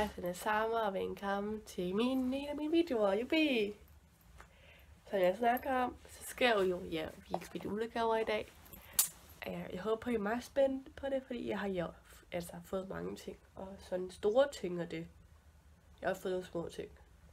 Hej, det er Summer, og velkommen til en af mine videoer, jubi! Som jeg snakker om, så skal jeg jo vise mine julegaver i dag. Jeg håber, I er meget spændt på det, fordi jeg har jo fået mange ting, og sådan store ting og det. Jeg har også fået nogle små ting.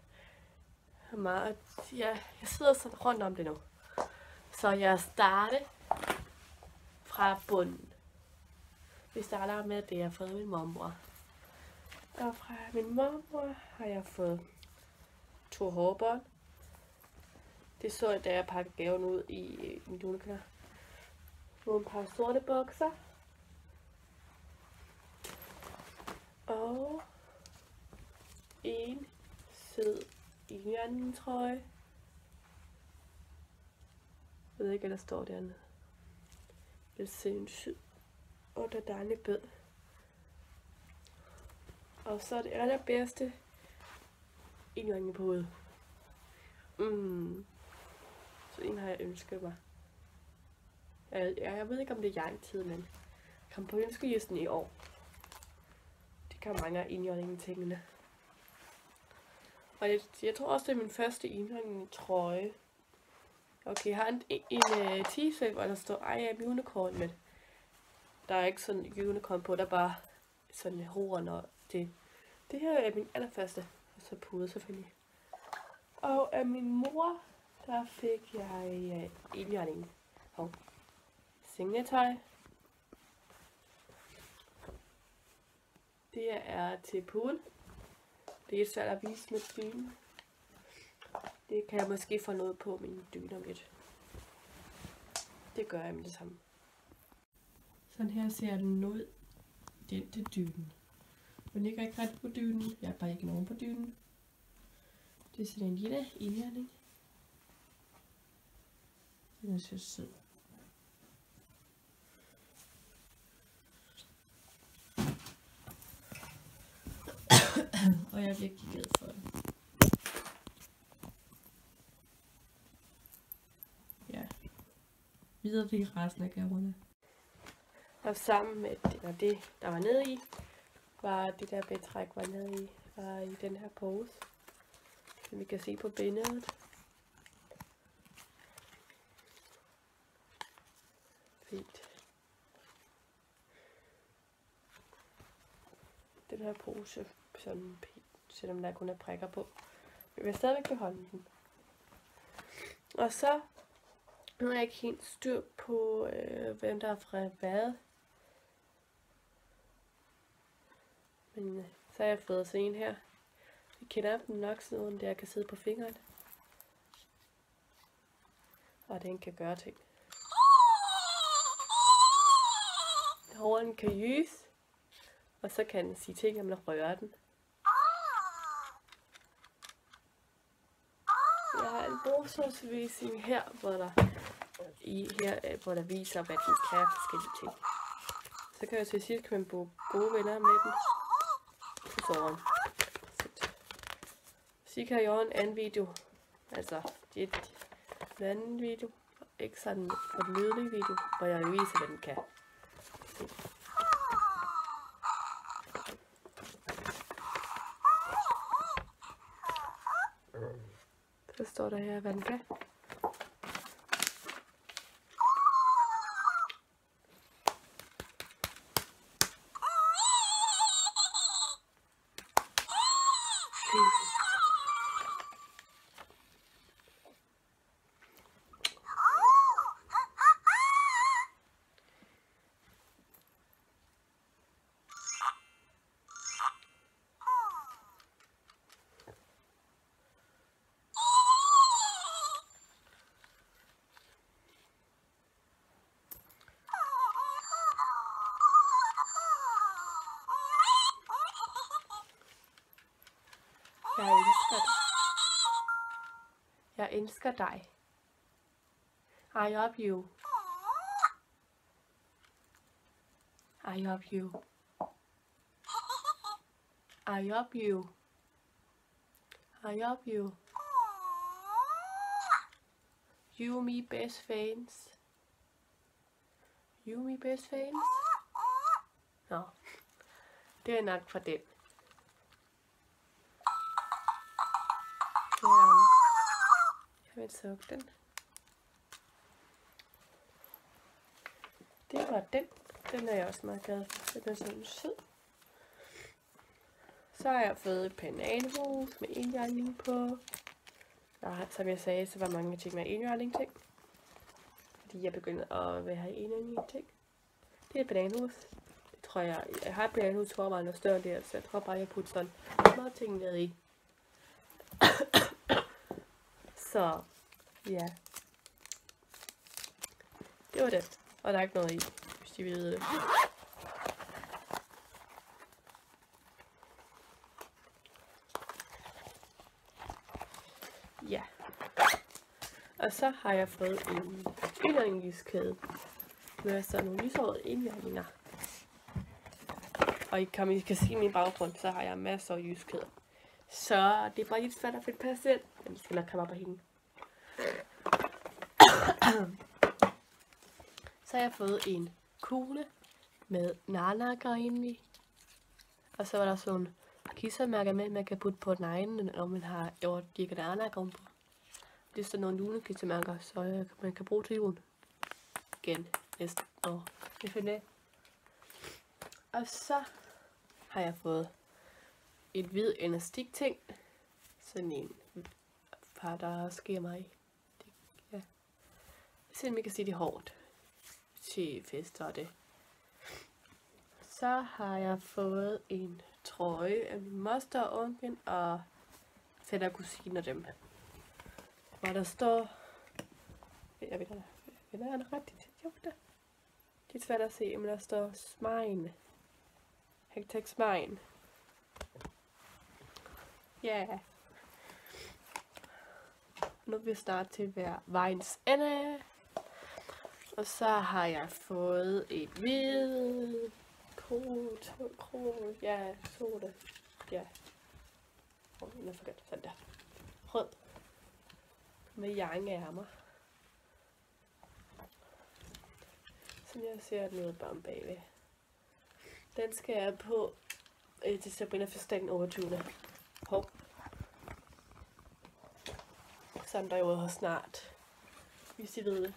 Jeg sidder sådan rundt om det nu. Så jeg starter fra bunden. Vi starter med det, jeg har fået af min mormor. Og fra min mormor har jeg fået 2 hårbånd. Det så jeg, da jeg pakkede gaven ud i min julekalender. Nogle par sorte bukser. Og en sød trøje. Jeg ved ikke, hvad der står dernede. Det ser en sød og der dejlig bød. Og så det allerbedste indgangen på hovedet. Så en har jeg ønsket mig. Jeg ved ikke, om det er jeg-tid, men jeg kom på ønskelisten i år. Det kan mange af indjørningen-tingene. Og jeg tror også, det er min første indjørningen-trøje. Okay, jeg har en t-shirt, hvor der står I am unicorn, men der er ikke sådan en unicorn på, der er bare sådan horn og det. Det her er min allerførste, og så pude selvfølgelig. Og af min mor, der fik jeg indjørningen. Og sengetøj. Det er til puden. Det er svært at vise med dynen. Det kan jeg måske få noget på min dyne om lidt. Det gør jeg med det samme. Sådan her ser den ud. Den til dynen. Den ligger ikke ret på dynen. Jeg har bare ikke nogen på dynen. Det er sådan en lille indjørning. Den er så sød. Og jeg er virkelig glad for det. Ja. Videre til resten af gaverne. Og sammen med det, der var nede i, var det der betræk var nede i, var i den her pose. Som vi kan se på billedet. Fint. Den her pose, sådan pænt, selvom der kun er prikker på. Jeg vil stadigvæk beholde den. Og så, nu er jeg ikke helt styr på, hvem der er fra hvad. Men så har jeg fået sådan en her. Jeg kender den nok sådan noget, der jeg kan sidde på fingeren. Og den kan gøre ting. Hården kan jyse. Og så kan den sige ting, når man rører den. Jeg har en brugsårsvisning her, hvor der viser, hvad den kan forskellige ting. Så kan jeg til sidst, kan man bruge gode venner med den. Så sover den. Så kan jeg gøre en anden video. Altså, det er en anden video. Ikke sådan for den lydelige video, hvor jeg viser, hvad den kan. Så står der her, hvad den kan. Jeg elsker dig. I love you. I love you. I love you. I love you. You and me best friends. You and me best friends. Nå, det er nok for den. vil sukke den. Det var den. Den er jeg også meget glad for. Den er sådan sød. Så har jeg fået et bananhus med enhjørning på. Nej, som jeg sagde, så var mange ting med enhjørning ting. Fordi jeg begyndte at vil have enhjørning ting. Det er et bananhus. Det tror jeg har et bananhus, tror jeg, noget større end det, så jeg tror bare, jeg putter sådan meget ting ned i. Så, ja. Det var det. Og der er ikke noget i, hvis de ved det. Ja. Og så har jeg fået en indlæringskæde med sådan nogle lyshårede indlæringer. Og I kan se min baggrund, så har jeg masser af lyskæder. Så det er bare lidt svært at finde plads ind. Men det skal nok komme op af hende. Så har jeg fået en kugle med narnakker indeni. Og så var der sådan nogle kissemærker med, man kan putte på neglen, når man har de ikke narnakker ovenpå. Det er sådan nogle julekissemærker, så man kan bruge til julen. Igen næste år. Det finder jeg. Og så har jeg fået et hvid elastik-ting. Sådan en par, der sker mig. Ja. Så man kan sige det hårdt til fester og det. Så har jeg fået en trøje af min moster og onkel og fætter kusiner dem. Hvor der står, jeg ved ikke, rigtigt. Jo, der. Det er svært at se, men der står Smein. Hashtag Smein. Ja. Yeah. Nu vil vi starte til at være vejens ende. Og så har jeg fået et hvid ja, soda. Ja. Den er forkert. Sådan der. Rød. Med jernærmer. Som jeg ser noget bare bagved. Den skal jeg på til Sabrina fødselsdag den 28. Hov. Sådan der jo snart. Hvis I ved det.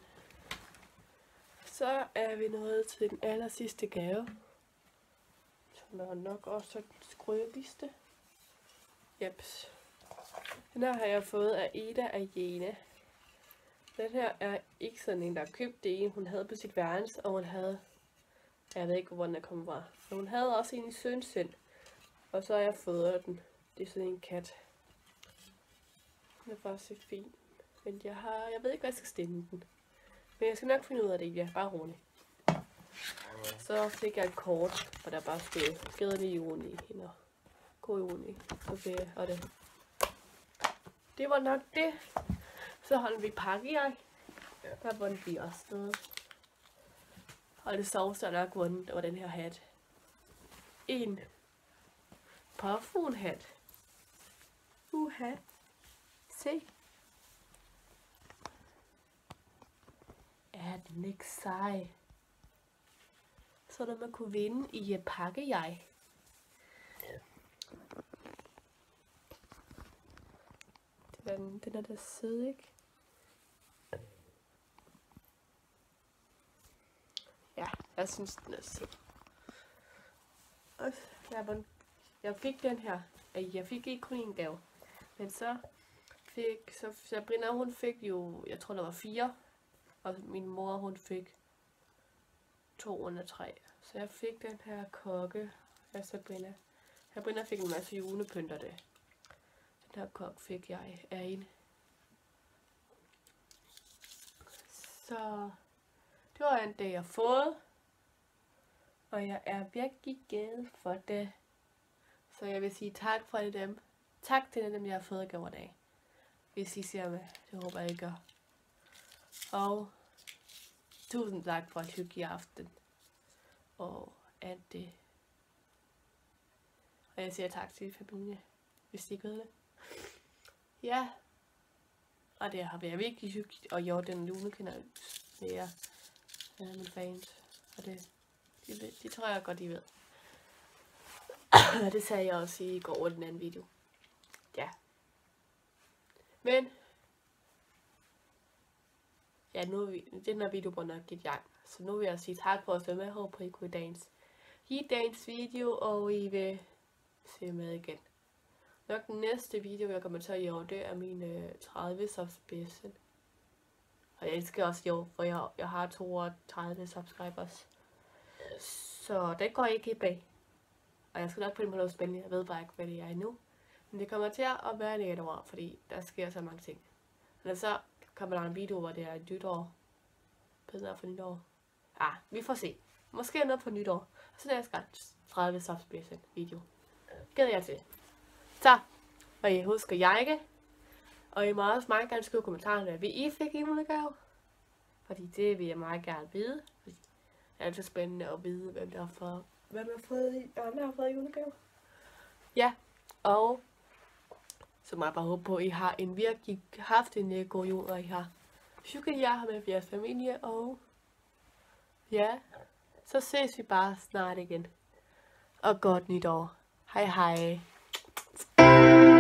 Så er vi nået til den aller sidste gave. Som er nok også den skrøbeligste. Jeps. Den her har jeg fået af Ida og Jene. Den her er ikke sådan en, der købte en. Hun havde på sit værelse, og hun havde... Jeg ved ikke, hvor den er kommet fra. Men hun havde også en i Sønsind. Og så har jeg fået den. Det er sådan en kat. Den er bare så fin. Men jeg ved ikke, hvad jeg skal stemme den. Men jeg skal nok finde ud af det, ja. Bare roligt. Så fik jeg et kort, hvor der bare stod glædelig juni. God juni. Okay, og det. Det var nok det. Så holdt vi pakke jeg. Der vundet vi også noget. Og det sovste jeg nok vundet over den her hat. En påfuglhat. Uha. Se. Er den ikke sej? Så der man kunne vinde i pakke jeg. Den er da sød, ikke? Ja, jeg synes den er sød. Og jeg fik den her. Jeg fik ikke kun en gave. Men så Sabrina, hun fik jo, jeg tror der var 4. Og min mor, hun fik 2 under 3. Så jeg fik den her kokke af Sabrina. Sabrina fik en masse julepynter det. Den her kok fik jeg af en. Så det var en dag, jeg har fået. Og jeg er virkelig glad for det. Så jeg vil sige tak for dem. Tak til dem, jeg har fået gaver af. Hvis I ser med. Det håber jeg, I gør. Og tusind tak for et hyggeligt aften. Og alt det. Og jeg siger tak til familie, hvis I ikke ved det. Ja. Og det har været virkelig hyggeligt. Og jeg den julekanal med jer. Mine fans. Og det tror jeg godt, I ved. Det sagde jeg også i går over den anden video. Ja. Men ja, nu er den her video på nok i gang. Så nu vil jeg sige tak for at se med. Jeg håber, I kunne i dagens video, og I vil se med igen. Nok den næste video, jeg kommer til at gøre, det er mine 30 subscribers. Og jeg elsker også i år, for jeg har 32 subscribers. Så det går ikke i bag. Og jeg skal nok prøve noget spændende. Jeg ved bare ikke, hvad det er endnu. Men det kommer til at være et år, fordi der sker så mange ting. Men så kommer der en video, hvor det er et nytår. Bedre for nytår. Ah, vi får se. Måske noget på nytår. Og så er jeg skal 30 subscribers video. Glæder jeg til. Så, og I husker like. Og I må også meget gerne skrive kommentarerne, hvad I fik i julegave. Fordi det vil jeg meget gerne vide. Fordi det er altid spændende at vide, hvem der har fået julegave. Ja, og så må jeg bare håbe på, at I har haft en god jul, og I har hygget jer med jeres familie, og ja, så ses vi bare snart igen. Og godt nytår. Hej hej.